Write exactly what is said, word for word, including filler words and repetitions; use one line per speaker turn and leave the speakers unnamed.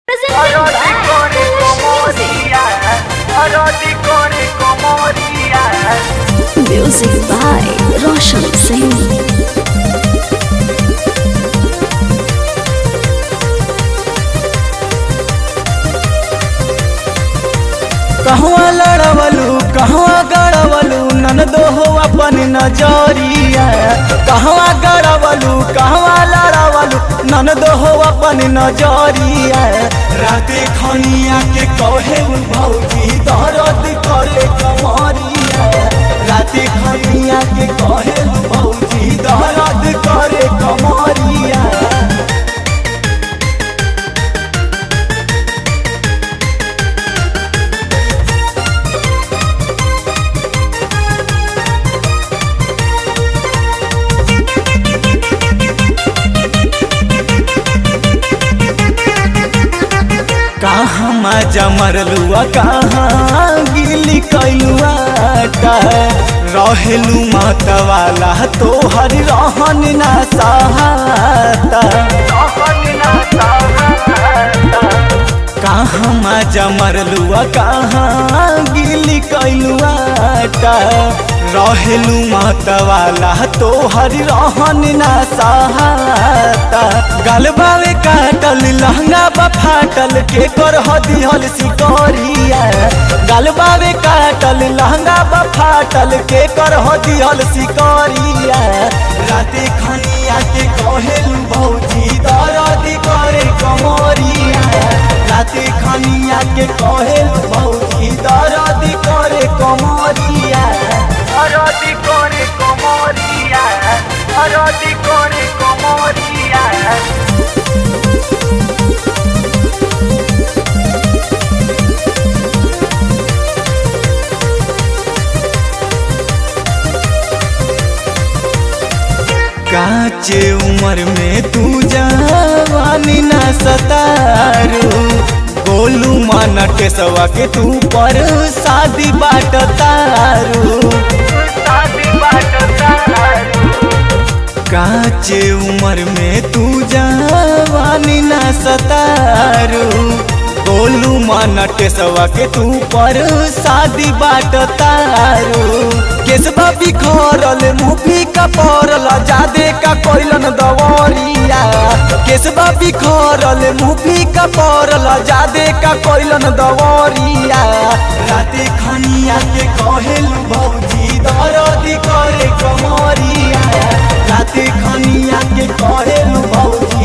Music by Roshan Singh.
कहवा लड़वलू कहवा गड़वलू ननदो हो अपन नजरिया। कहवा गड़वलू कहवा लड़वलू ननदो हो अपन नजरिया। राते खनिया के कहे भौजी दर्द करे कमरिया। राते खनिया के कहे भौजी दर्द करे कमरिया। कहाँ मजा मरलुआ कहाँ गिली कैलुआ रहेलू मतवाला तोहर रहन ना सहाता। कहाँ मजा मरलुआ कहाँ गिली कैलुआ रहेलू मतवाला तोहर रहन ना सहाता। गलबावे काटल लहंगा बा फाटल के कर दिहल सिकरिया। गलबावे काटल लहंगा बा फाटल के कर दिहल सिकरिया। राते खनिया के कहेलू भौजी दर्द करे कमरिया। राते खनिया के कहेलू भौजी दर्द करे कमरिया। दर्द करे कमरिया। दर्द करे कमरिया। काचे उम्र में तू जवानी ना सतारू। गोलू माना टेसवा के तू पर शादी बाट तारू। काचे उम्र में तू जवानी ना सतारू। गोलू माना टेसवा के तू पर शादी बाट तारू। केसबा बिखरल मुफी का परल जादे का कोइलन दवरिया। केसबा बिखरल मुफी का परल जादे का कोइलन दवरिया। राते खनिया के कहेलू भौजी दर्द करे कमरिया। राते खनिया के कहेलू भौजी